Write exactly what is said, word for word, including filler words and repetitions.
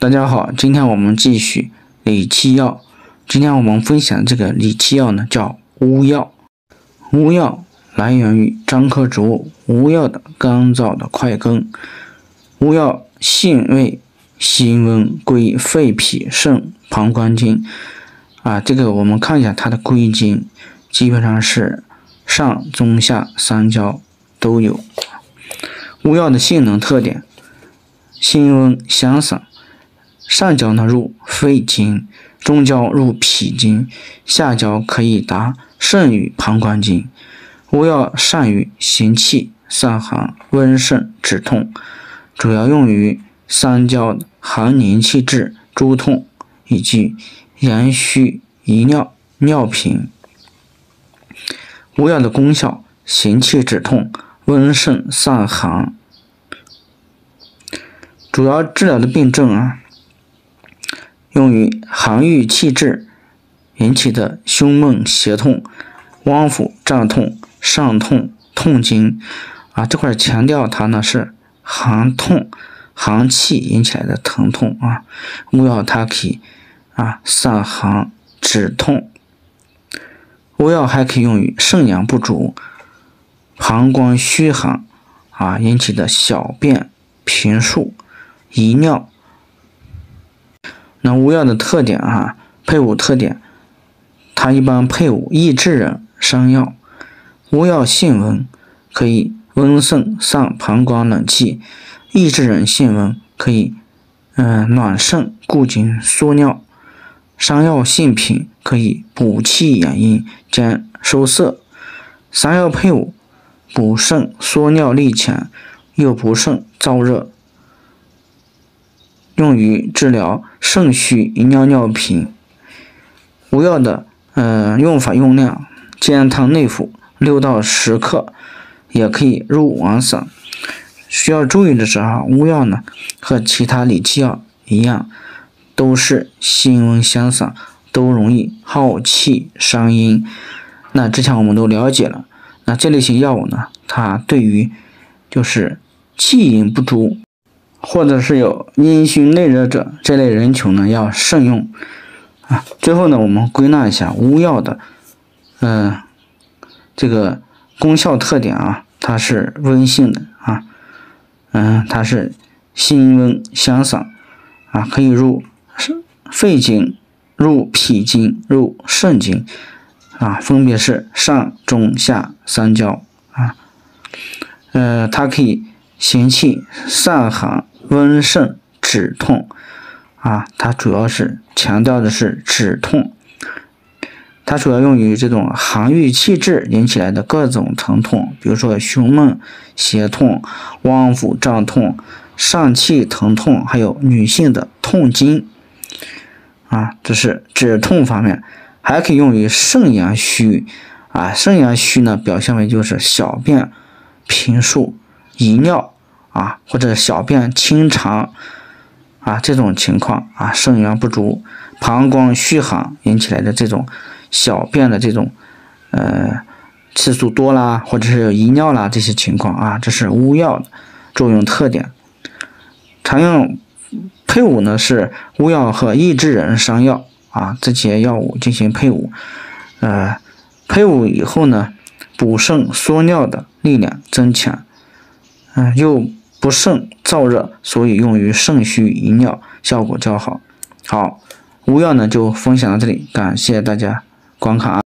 大家好，今天我们继续理气药。今天我们分享的这个理气药呢，叫乌药。乌药来源于樟科植物乌药的干燥的块根。乌药性味辛温，归肺脾肾膀胱经。啊，这个我们看一下它的归经，基本上是上中下三焦都有。乌药的性能特点：辛温香散。上焦呢入肺经，中焦入脾经，下焦可以达肾与膀胱经。乌药善于行气、散寒、温肾、止痛，主要用于三焦寒凝气滞、诸痛以及阳虚遗尿、尿频。乌药的功效：行气止痛、温肾散寒。主要治疗的病症啊，用于寒郁气滞引起的胸闷胁痛、汪腹胀痛、上痛、痛经啊，这块强调它呢是寒痛、寒气引起来的疼痛啊。乌药它可以啊散寒止痛。乌药还可以用于肾阳不足、膀胱虚寒啊引起的小便频数、遗尿。那乌药的特点啊，配伍特点，它一般配伍益智人伤药。乌药性温，可以温肾散膀胱冷气；益智人性温，可以嗯、呃、暖肾固精缩尿。伤药性平，可以补气养阴兼收涩。三药配伍，补肾缩尿力强，又补肾燥热。用于治疗肾虚遗尿尿频。乌药的呃用法用量：煎汤内服六到十克，也可以入丸散。需要注意的是哈，乌药呢和其他理气药一样，都是辛温香散，都容易耗气伤阴。那之前我们都了解了，那这类型药物呢，它对于就是气饮不足，或者是有阴虚内热者这类人群呢，要慎用啊。最后呢，我们归纳一下乌药的，嗯、呃，这个功效特点啊，它是温性的啊，嗯、呃，它是辛温香散啊，可以入肺经、入脾经、入肾经啊，分别是上中下三焦啊，呃，它可以行气、散寒、温肾、止痛啊，它主要是强调的是止痛。它主要用于这种寒郁气滞引起来的各种疼痛，比如说胸闷、胁痛、汪腹胀痛、上气疼痛，还有女性的痛经啊，这是止痛方面。还可以用于肾阳虚啊，肾阳虚呢表现为就是小便频数、遗尿啊，或者小便清长啊，这种情况啊，肾阳不足、膀胱虚寒引起来的这种小便的这种呃次数多啦，或者是有遗尿啦这些情况啊，这是乌药的作用特点。常用配伍呢是乌药和益智人伤药啊，这些药物进行配伍，呃，配伍以后呢，补肾缩尿的力量增强，嗯、呃，又不肾燥热，所以用于肾虚遗尿效果较好。好，乌药呢就分享到这里，感谢大家观看啊。